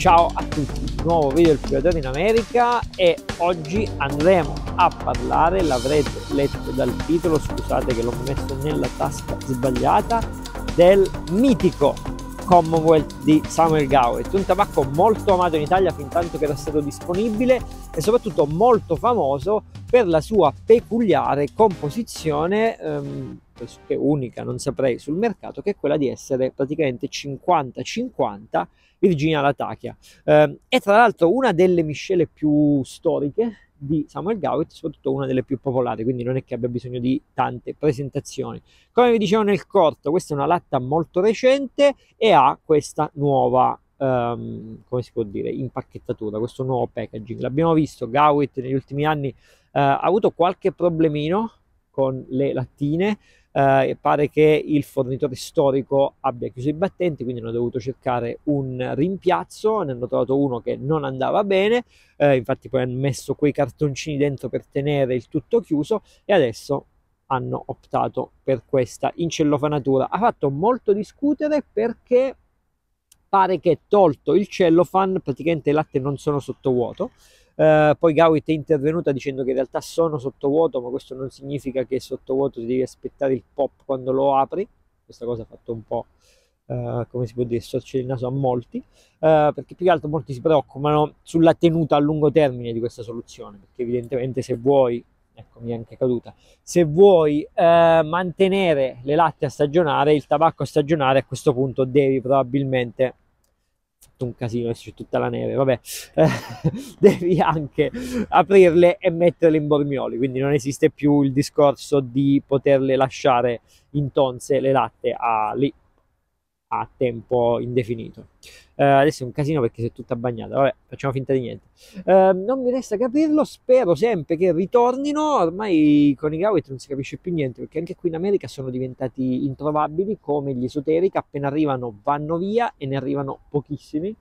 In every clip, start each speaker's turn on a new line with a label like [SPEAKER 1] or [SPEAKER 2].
[SPEAKER 1] Ciao a tutti, nuovo video del Privatore in America e oggi andremo a parlare, l'avrete letto dal titolo, scusate che l'ho messo nella tasca sbagliata, del mitico Commonwealth di Samuel Gower, un tabacco molto amato in Italia fin tanto che era stato disponibile e soprattutto molto famoso per la sua peculiare composizione, che è unica, non saprei, sul mercato, che è quella di essere praticamente 50-50 Virginia Latakia. È tra l'altro una delle miscele più storiche di Samuel Gower, soprattutto una delle più popolari, quindi non è che abbia bisogno di tante presentazioni. Come vi dicevo nel corto, questa è una latta molto recente e ha questa nuova, come si può dire, impacchettatura, questo nuovo packaging. L'abbiamo visto, Gower negli ultimi anni ha avuto qualche problemino con le lattine, e pare che il fornitore storico abbia chiuso i battenti, quindi hanno dovuto cercare un rimpiazzo, ne hanno trovato uno che non andava bene, infatti poi hanno messo quei cartoncini dentro per tenere il tutto chiuso e adesso hanno optato per questa incellofanatura. Ha fatto molto discutere perché pare che tolto il cellophane praticamente i latte non sono sottovuoto. Poi Gawit è intervenuta dicendo che in realtà sono sottovuoto, ma questo non significa che è sottovuoto, ti devi aspettare il pop quando lo apri. Questa cosa ha fatto un po', come si può dire, storcere il naso a molti, perché più che altro molti si preoccupano sulla tenuta a lungo termine di questa soluzione, perché evidentemente se vuoi, ecco mi è anche caduta, se vuoi mantenere le latte a stagionare, il tabacco a stagionare, a questo punto devi probabilmente, un casino, adesso c'è tutta la neve, vabbè, devi anche aprirle e metterle in bormioli, quindi non esiste più il discorso di poterle lasciare in tonze le latte lì a tempo indefinito. Adesso è un casino perché si è tutta bagnata, vabbè, facciamo finta di niente. Non mi resta capirlo, spero sempre che ritornino. Ormai con i Gawit non si capisce più niente perché anche qui in America sono diventati introvabili come gli esoterica, appena arrivano vanno via e ne arrivano pochissimi.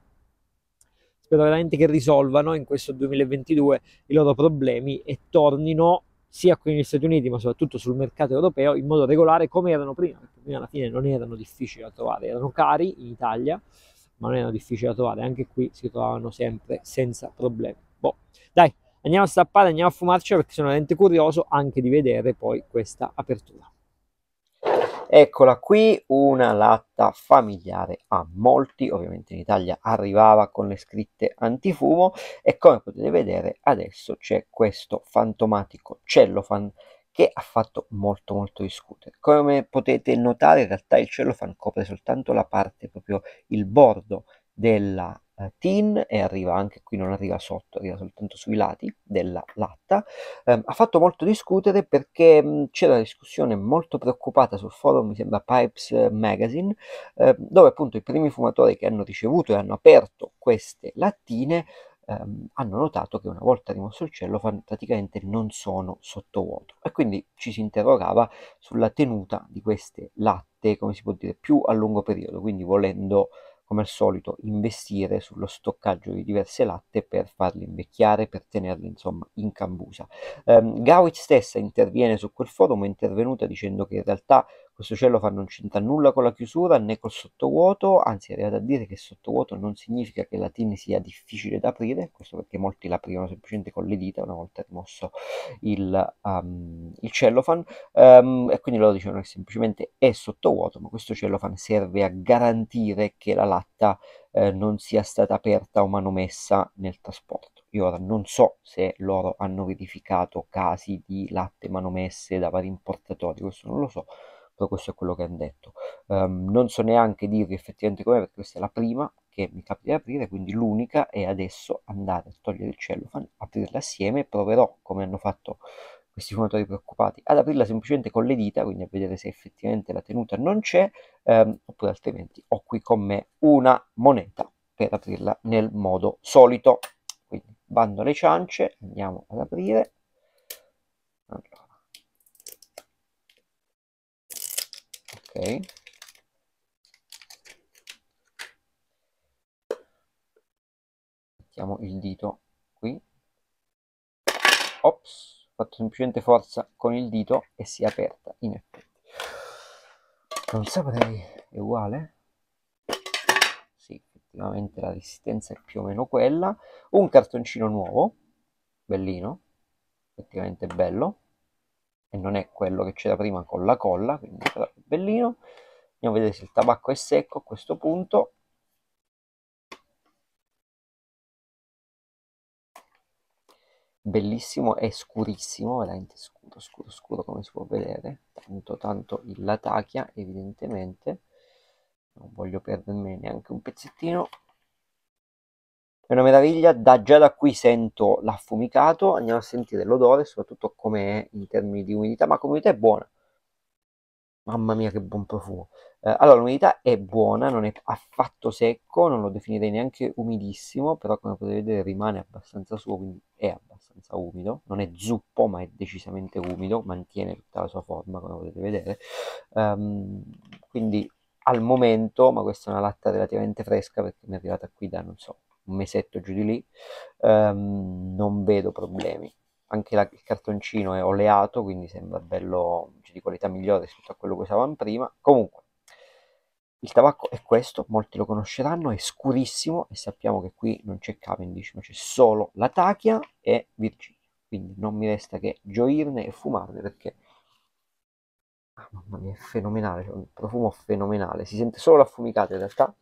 [SPEAKER 1] Spero veramente che risolvano in questo 2022 i loro problemi e tornino sia qui negli Stati Uniti ma soprattutto sul mercato europeo in modo regolare come erano prima, perché prima alla fine non erano difficili da trovare, erano cari in Italia ma non erano difficili da trovare, anche qui si trovavano sempre senza problemi. Boh, dai, andiamo a stappare, andiamo a fumarci perché sono veramente curioso anche di vedere poi questa apertura.
[SPEAKER 2] Eccola qui, una latta familiare a molti, ovviamente in Italia arrivava con le scritte antifumo e come potete vedere adesso c'è questo fantomatico cellophane che ha fatto molto discutere. Come potete notare in realtà il cellophane copre soltanto la parte, proprio il bordo della tin e arriva anche qui, non arriva sotto, arriva soltanto sui lati della latta. Ha fatto molto discutere perché c'era una discussione molto preoccupata sul forum, mi sembra Pipes Magazine, dove appunto i primi fumatori che hanno ricevuto e hanno aperto queste lattine hanno notato che una volta rimosso il cellophane praticamente non sono sottovuoto e quindi ci si interrogava sulla tenuta di queste latte, come si può dire, più a lungo periodo, quindi volendo come al solito investire sullo stoccaggio di diverse latte per farle invecchiare, per tenerle insomma in cambusa. Gawit stessa interviene su quel forum, è intervenuta dicendo che in realtà questo cellophane non c'entra nulla con la chiusura né col sottovuoto, anzi è arrivata a dire che sottovuoto non significa che la tin sia difficile da aprire, questo perché molti la aprono semplicemente con le dita una volta rimosso il cellophane, e quindi loro dicevano che semplicemente è sottovuoto, ma questo cellophane serve a garantire che la latta non sia stata aperta o manomessa nel trasporto. Io ora non so se loro hanno verificato casi di latte manomesse da vari importatori, questo non lo so, però questo è quello che hanno detto. Non so neanche dirvi effettivamente com'è, perché questa è la prima che mi capita di aprire, quindi l'unica è adesso andare a togliere il cellophane, aprirla assieme, proverò come hanno fatto questi fumatori preoccupati ad aprirla semplicemente con le dita, quindi a vedere se effettivamente la tenuta non c'è, oppure altrimenti ho qui con me una moneta per aprirla nel modo solito. Quindi bando alle ciance, andiamo ad aprire. Allora. Ok. Mettiamo il dito qui. Ops, ho fatto semplicemente forza con il dito e si è aperta, in effetti. Non saprei, è uguale? Sì, effettivamente la resistenza è più o meno quella. Un cartoncino nuovo, bellino, effettivamente bello, e non è quello che c'era prima con la colla, quindi però è bellino. Andiamo a vedere se il tabacco è secco a questo punto. Bellissimo, è scurissimo, veramente scuro, scuro, scuro, come si può vedere, tanto tanto il Latakia, evidentemente. Non voglio perdermi neanche un pezzettino. È una meraviglia, già da qui sento l'affumicato, andiamo a sentire l'odore, soprattutto come è in termini di umidità, ma l'umidità è buona. Mamma mia che buon profumo. Allora, l'umidità è buona, non è affatto secco, non lo definirei neanche umidissimo, però come potete vedere rimane abbastanza suo, quindi è abbastanza umido. Non è zuppo, ma è decisamente umido, mantiene tutta la sua forma, come potete vedere. Ehm, quindi al momento, ma questa è una latta relativamente fresca perché mi è arrivata qui da, non so, un mesetto giù di lì, non vedo problemi. Anche il cartoncino è oleato, quindi sembra bello, cioè, di qualità migliore rispetto a quello che usavamo prima. Comunque, il tabacco è questo, molti lo conosceranno, è scurissimo e sappiamo che qui non c'è Cavendish, ma c'è solo Latakia e Virginia. Quindi non mi resta che gioirne e fumarne perché, mamma mia, è fenomenale, c'è un profumo fenomenale. Si sente solo l'affumicato in realtà.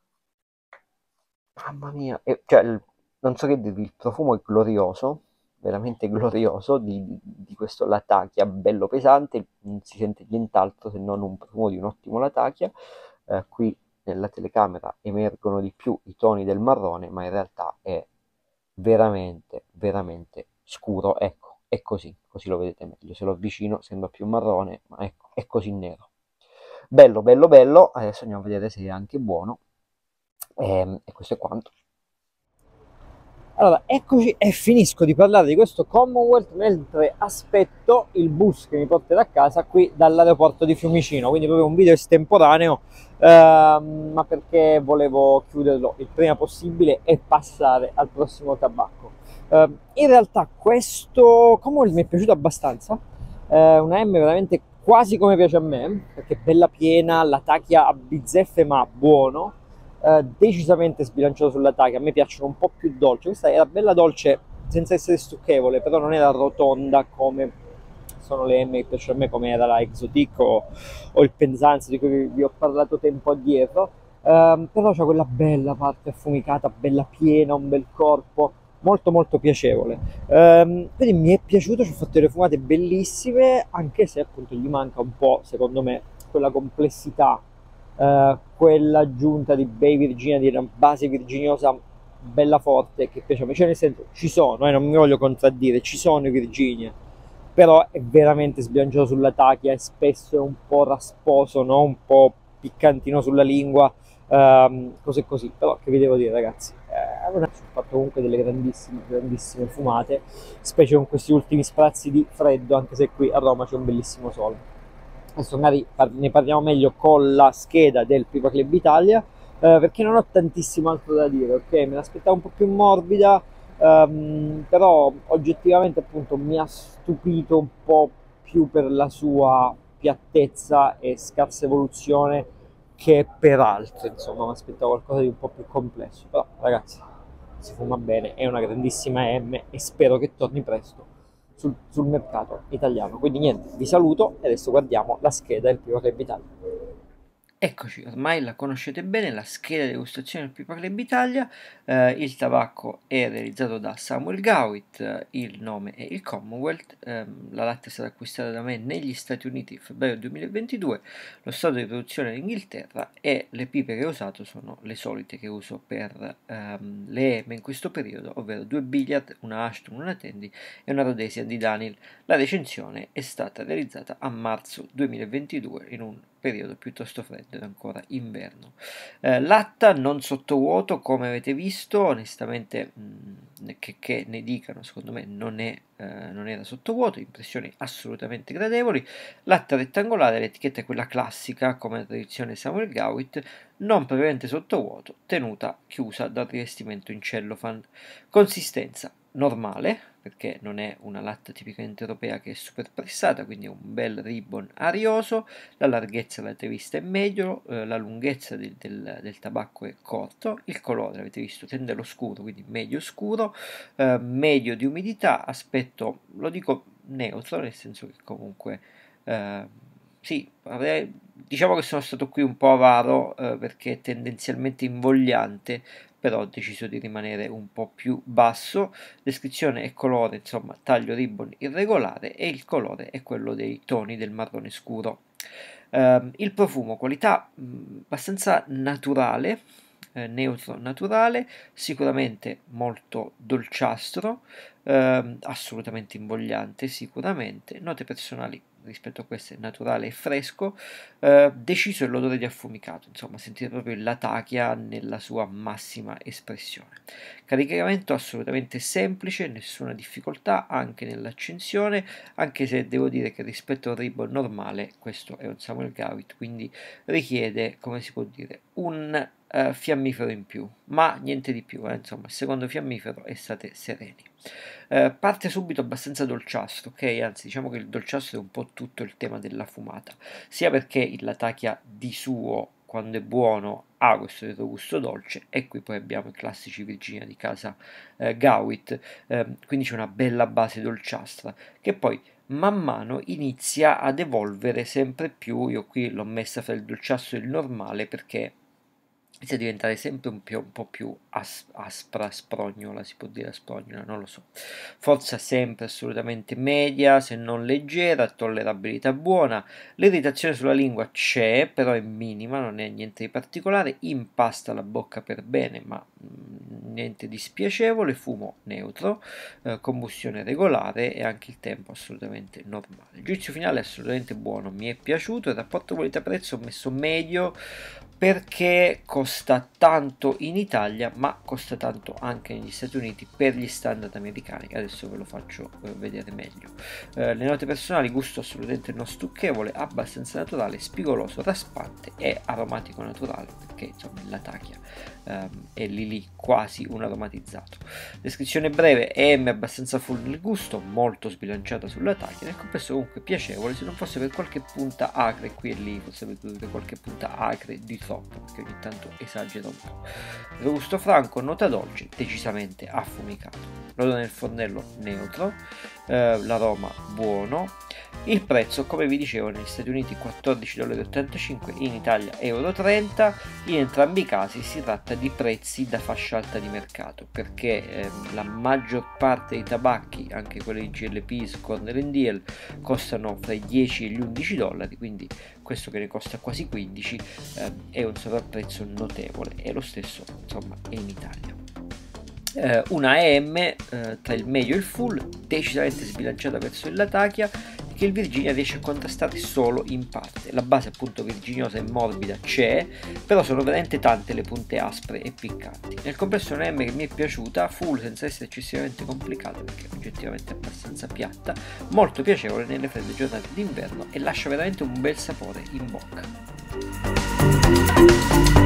[SPEAKER 2] Mamma mia, cioè, non so che dirvi, il profumo è glorioso, veramente glorioso di questo Latakia bello pesante, non si sente nient'altro se non un profumo di un ottimo Latakia. Qui nella telecamera emergono di più i toni del marrone, ma in realtà è veramente, veramente scuro. Ecco, è così, così lo vedete meglio. Se lo avvicino sembra più marrone, ma ecco, è così nero. Bello, bello, bello. Adesso andiamo a vedere se è anche buono. E questo è quanto.
[SPEAKER 1] Allora, eccoci e finisco di parlare di questo Commonwealth mentre aspetto il bus che mi porterà a casa qui dall'aeroporto di Fiumicino, quindi proprio un video estemporaneo, ma perché volevo chiuderlo il prima possibile e passare al prossimo tabacco. In realtà questo Commonwealth mi è piaciuto abbastanza, una M veramente quasi come piace a me, perché è bella piena, la tachia a bizzeffe ma buono, decisamente sbilanciato sulla taglia. A me piacciono un po' più dolci. Questa era bella dolce senza essere stucchevole, però non era rotonda come sono le M che piacciono a me, come era la Exotic o il Penzance di cui vi ho parlato tempo addietro. Però c'è quella bella parte affumicata, bella piena, un bel corpo, molto molto piacevole. Quindi mi è piaciuto, ci ho fatto delle fumate bellissime, anche se appunto gli manca un po', secondo me, quella complessità, quella aggiunta di Bay Virginia, di una base virginiosa bella forte che piace a me, cioè nel senso ci sono, non mi voglio contraddire, ci sono i Virginia, però è veramente sbilanciato sulla tachia e spesso è un po' rasposo, no? Un po' piccantino sulla lingua, cose così, però che vi devo dire ragazzi, allora ho fatto comunque delle grandissime, grandissime fumate, specie con questi ultimi sprazzi di freddo, anche se qui a Roma c'è un bellissimo sole. Adesso magari ne parliamo meglio con la scheda del Pipa Club Italia, perché non ho tantissimo altro da dire, ok? Me l'aspettavo un po' più morbida, però oggettivamente appunto mi ha stupito un po' più per la sua piattezza e scarsa evoluzione che per altro, insomma, mi aspettavo qualcosa di un po' più complesso, però ragazzi, si fuma bene, è una grandissima M e spero che torni presto sul mercato italiano. Quindi niente, vi saluto e adesso guardiamo la scheda del Piva Club Italia.
[SPEAKER 2] Eccoci, ormai la conoscete bene, la scheda di degustazione del Pipa Club Italia. Il tabacco è realizzato da Samuel Gawit, il nome è il Commonwealth, la latta è stata acquistata da me negli Stati Uniti nel febbraio 2022, lo stato di produzione è in Inghilterra e le pipe che ho usato sono le solite che uso per le EME in questo periodo, ovvero 2 Billiard, una Ashton, una Tandy e una Rhodesia di Daniel. La recensione è stata realizzata a marzo 2022 in un periodo piuttosto freddo ed ancora inverno. Latta non sottovuoto, come avete visto, onestamente che ne dicano, secondo me non era sottovuoto, impressioni assolutamente gradevoli. Latta rettangolare, l'etichetta è quella classica, come la tradizione Samuel Gawit, non propriamente sottovuoto, tenuta chiusa dal rivestimento in cellophane. Consistenza normale, perché non è una latta tipicamente europea che è super pressata, quindi è un bel ribbon arioso, la larghezza l'avete vista è medio, la lunghezza del tabacco è corto, il colore avete visto tende allo scuro, quindi medio scuro, medio di umidità, aspetto, lo dico neutro, nel senso che comunque sì, diciamo che sono stato qui un po' avaro perché è tendenzialmente invogliante, però ho deciso di rimanere un po' più basso. Descrizione e colore, insomma, taglio ribbon irregolare e il colore è quello dei toni del marrone scuro. Il profumo, qualità abbastanza naturale, neutro naturale, sicuramente molto dolciastro, assolutamente invogliante, sicuramente. Note personali rispetto a queste, naturale e fresco, deciso è l'odore di affumicato, insomma sentite proprio il Latakia nella sua massima espressione. Caricamento assolutamente semplice, nessuna difficoltà anche nell'accensione, anche se devo dire che rispetto a un ribbon normale questo è un Samuel Gawit, quindi richiede, come si può dire, un fiammifero in più, ma niente di più, insomma il secondo fiammifero e state sereni. Parte subito abbastanza dolciastro, ok? Anzi, diciamo che il dolciastro è un po' tutto il tema della fumata, sia perché il Latakia di suo, quando è buono, ha questo retrogusto dolce, e qui poi abbiamo i classici Virginia di casa Gawit, quindi c'è una bella base dolciastra, che poi man mano inizia ad evolvere sempre più. Io qui l'ho messa fra il dolciastro e il normale perché inizia a diventare sempre un po' più aspra, sprognola, si può dire sprognola, non lo so. Forza sempre assolutamente media, se non leggera, tollerabilità buona. L'irritazione sulla lingua c'è, però è minima, non è niente di particolare. Impasta la bocca per bene, ma niente di spiacevole. Fumo neutro, combustione regolare e anche il tempo assolutamente normale. Il giudizio finale è assolutamente buono, mi è piaciuto. Il rapporto qualità-prezzo ho messo medio, perché costa tanto in Italia, ma costa tanto anche negli Stati Uniti per gli standard americani. Adesso ve lo faccio vedere meglio. Le note personali: gusto assolutamente non stucchevole, abbastanza naturale, spigoloso, raspante e aromatico naturale, perché insomma il Latakia è lì quasi un aromatizzato. Descrizione breve: EM abbastanza full nel gusto, molto sbilanciata sulla Latakia, nel complesso comunque piacevole, se non fosse per qualche punta acre qui e lì, forse per qualche punta acre di troppo, perché ogni tanto esagera un po'. Robusto franco, nota dolce, decisamente affumicato. L'odore nel fornello neutro, l'aroma buono. Il prezzo, come vi dicevo, negli Stati Uniti $14,85, in Italia €30. In entrambi i casi si tratta di prezzi da fascia alta di mercato, perché la maggior parte dei tabacchi, anche quelli di GLP, Cornell & Diehl, costano fra i $10 e gli $11, quindi questo che ne costa quasi 15 è un sovrapprezzo notevole, e lo stesso insomma è in Italia. Una EM tra il medio e il full, decisamente sbilanciata verso il Latakia, che il Virginia riesce a contrastare solo in parte. La base appunto virginiosa e morbida c'è, però sono veramente tante le punte aspre e piccanti. Nel complesso è una EM che mi è piaciuta, full senza essere eccessivamente complicata, perché è oggettivamente abbastanza piatta, molto piacevole nelle fredde giornate d'inverno e lascia veramente un bel sapore in bocca.